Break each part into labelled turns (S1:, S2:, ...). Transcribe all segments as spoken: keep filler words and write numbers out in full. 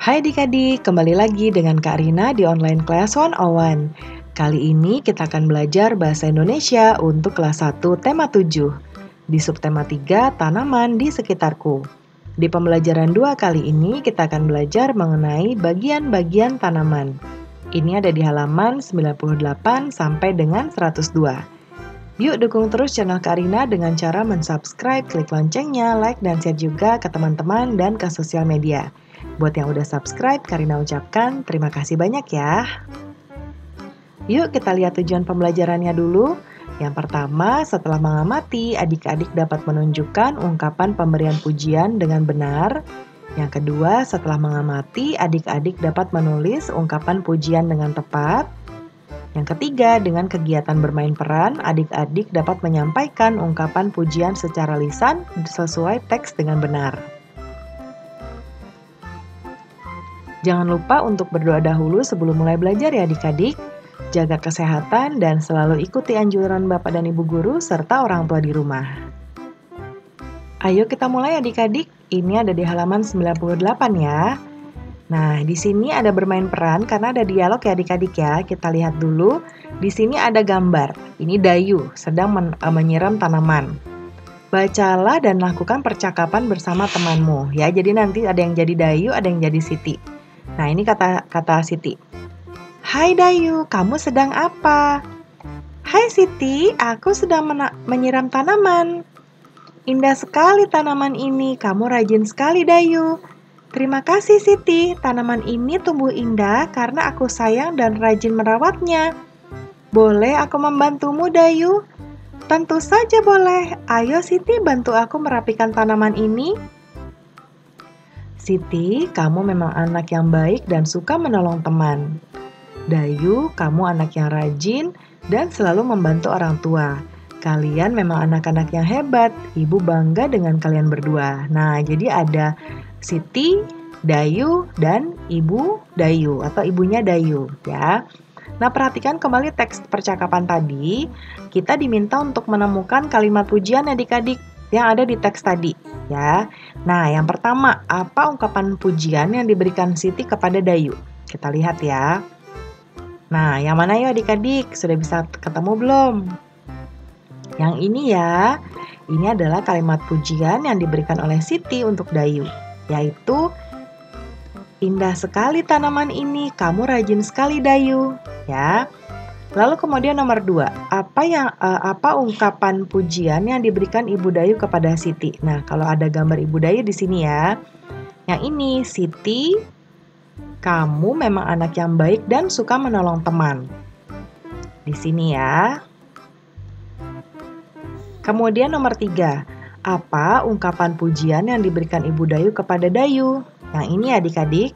S1: Hai adik-adik, kembali lagi dengan Kak Rina di Online Class seratus satu. Kali ini kita akan belajar Bahasa Indonesia untuk kelas satu tema tujuh. Di subtema tiga, tanaman di sekitarku. Di pembelajaran dua kali ini kita akan belajar mengenai bagian-bagian tanaman. Ini ada di halaman sembilan puluh delapan sampai dengan seratus dua. Yuk dukung terus channel Kak Rina dengan cara mensubscribe, klik loncengnya, like, dan share juga ke teman-teman dan ke sosial media. Buat yang udah subscribe, Kak Rina ucapkan terima kasih banyak ya. Yuk kita lihat tujuan pembelajarannya dulu. Yang pertama, setelah mengamati, adik-adik dapat menunjukkan ungkapan pemberian pujian dengan benar. Yang kedua, setelah mengamati, adik-adik dapat menulis ungkapan pujian dengan tepat. Yang ketiga, dengan kegiatan bermain peran, adik-adik dapat menyampaikan ungkapan pujian secara lisan sesuai teks dengan benar. Jangan lupa untuk berdoa dahulu sebelum mulai belajar ya adik-adik. Jaga kesehatan dan selalu ikuti anjuran Bapak dan Ibu Guru serta orang tua di rumah. Ayo kita mulai adik-adik, ini ada di halaman sembilan puluh delapan ya. Nah, di sini ada bermain peran karena ada dialog ya adik-adik ya. Kita lihat dulu, di sini ada gambar. Ini Dayu sedang men menyiram tanaman. Bacalah dan lakukan percakapan bersama temanmu ya. Jadi nanti ada yang jadi Dayu, ada yang jadi Siti. Nah, ini kata kata Siti. Hai Dayu, kamu sedang apa? Hai Siti, aku sedang menyiram tanaman. Indah sekali tanaman ini, kamu rajin sekali Dayu. Terima kasih Siti, tanaman ini tumbuh indah karena aku sayang dan rajin merawatnya. Boleh aku membantumu Dayu? Tentu saja boleh, ayo Siti bantu aku merapikan tanaman ini. Siti, kamu memang anak yang baik dan suka menolong teman. Dayu, kamu anak yang rajin dan selalu membantu orang tua. Kalian memang anak-anak yang hebat, ibu bangga dengan kalian berdua. Nah, jadi ada Siti, Dayu, dan Ibu Dayu atau ibunya Dayu ya. Nah, perhatikan kembali teks percakapan tadi. Kita diminta untuk menemukan kalimat pujian adik-adik yang ada di teks tadi ya. Nah, yang pertama, apa ungkapan pujian yang diberikan Siti kepada Dayu? Kita lihat ya. Nah, yang mana ya adik-adik? Sudah bisa ketemu belum? Yang ini ya. Ini adalah kalimat pujian yang diberikan oleh Siti untuk Dayu, yaitu indah sekali tanaman ini, kamu rajin sekali Dayu, ya. Lalu kemudian nomor dua, apa yang uh, apa ungkapan pujian yang diberikan Ibu Dayu kepada Siti? Nah, kalau ada gambar Ibu Dayu di sini ya. Yang ini, Siti, kamu memang anak yang baik dan suka menolong teman. Di sini ya. Kemudian nomor tiga, apa ungkapan pujian yang diberikan Ibu Dayu kepada Dayu? Yang ini adik-adik.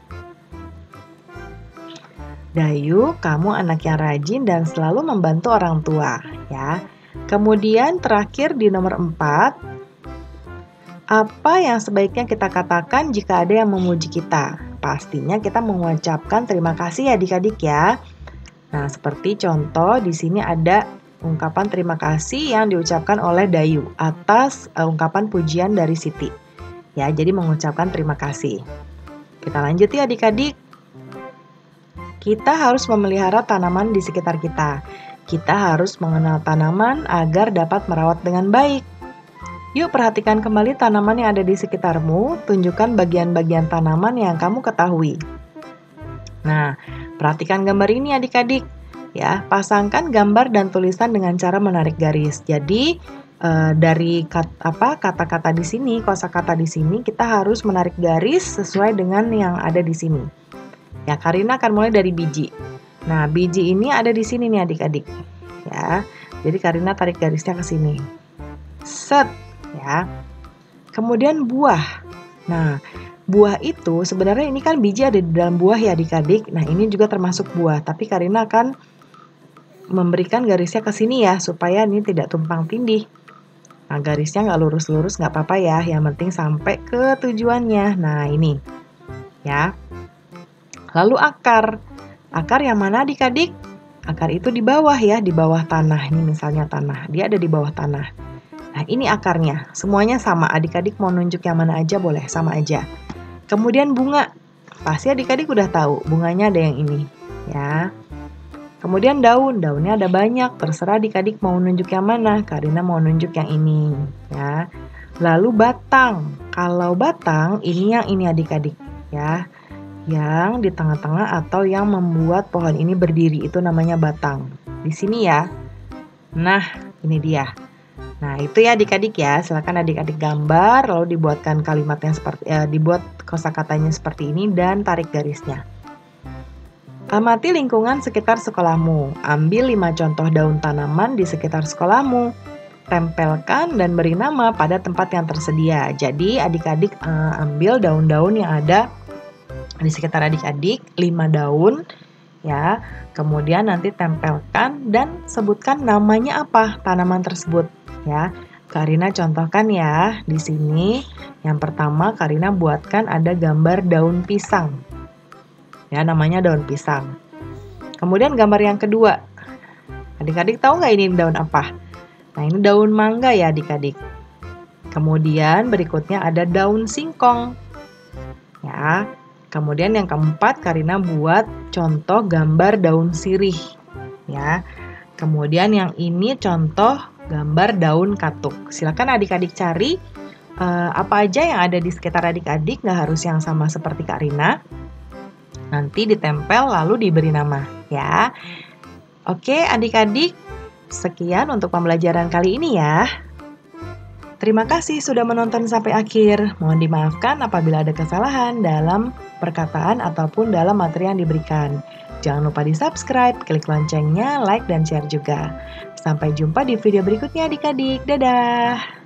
S1: Dayu, kamu anak yang rajin dan selalu membantu orang tua, ya. Kemudian terakhir di nomor empat, apa yang sebaiknya kita katakan jika ada yang memuji kita? Pastinya kita mengucapkan terima kasih adik-adik ya. Nah, seperti contoh di sini ada ungkapan terima kasih yang diucapkan oleh Dayu atas uh, ungkapan pujian dari Siti. Ya, jadi mengucapkan terima kasih. Kita lanjut ya adik-adik. Kita harus memelihara tanaman di sekitar kita. Kita harus mengenal tanaman agar dapat merawat dengan baik. Yuk perhatikan kembali tanaman yang ada di sekitarmu. Tunjukkan bagian-bagian tanaman yang kamu ketahui. Nah, perhatikan gambar ini adik-adik. Ya, pasangkan gambar dan tulisan dengan cara menarik garis. Jadi uh, dari kat, apa kata-kata di sini, kosakata di sini, kita harus menarik garis sesuai dengan yang ada di sini. Ya, Kak Rina akan mulai dari biji. Nah, biji ini ada di sini nih adik-adik. Ya, jadi Kak Rina tarik garisnya ke sini. Set, ya. Kemudian buah. Nah, buah itu sebenarnya ini kan biji ada di dalam buah ya adik-adik. Nah, ini juga termasuk buah, tapi Kak Rina akan memberikan garisnya ke sini ya, supaya ini tidak tumpang tindih. Nah, garisnya nggak lurus-lurus nggak apa-apa ya, yang penting sampai ke tujuannya. Nah, ini ya. Lalu akar. Akar yang mana adik-adik? Akar itu di bawah ya, di bawah tanah. Ini misalnya tanah, dia ada di bawah tanah. Nah, ini akarnya. Semuanya sama, adik-adik mau nunjuk yang mana aja boleh, sama aja. Kemudian bunga. pasti adik-adik udah tahu bunganya ada yang ini, ya. Kemudian daun, daunnya ada banyak, terserah adik-adik mau nunjuk yang mana. Karina mau nunjuk yang ini, ya. Lalu batang, kalau batang ini yang ini adik-adik, ya. Yang di tengah-tengah atau yang membuat pohon ini berdiri itu namanya batang. Di sini ya. Nah, ini dia. Nah, itu ya adik-adik ya. Silakan adik-adik gambar lalu dibuatkan kalimatnya seperti eh, dibuat kosakatanya seperti ini dan tarik garisnya. Amati lingkungan sekitar sekolahmu. Ambil lima contoh daun tanaman di sekitar sekolahmu. Tempelkan dan beri nama pada tempat yang tersedia. Jadi adik-adik uh, ambil daun-daun yang ada di sekitar adik-adik, lima daun, ya. Kemudian nanti tempelkan dan sebutkan namanya apa tanaman tersebut, ya. Karina contohkan ya di sini. Yang pertama Karina buatkan ada gambar daun pisang. Ya, namanya daun pisang. Kemudian gambar yang kedua. Adik-adik tahu nggak ini daun apa? Nah, ini daun mangga ya adik-adik. Kemudian berikutnya ada daun singkong. Ya. Kemudian yang keempat Karina buat contoh gambar daun sirih. Ya. Kemudian yang ini contoh gambar daun katuk. Silakan adik-adik cari uh, apa aja yang ada di sekitar adik-adik, nggak harus yang sama seperti Karina. Nanti ditempel lalu diberi nama, ya. Oke, adik-adik, sekian untuk pembelajaran kali ini ya. Terima kasih sudah menonton sampai akhir. Mohon dimaafkan apabila ada kesalahan dalam perkataan ataupun dalam materi yang diberikan. Jangan lupa di-subscribe, klik loncengnya, like, dan share juga. Sampai jumpa di video berikutnya adik-adik. Dadah!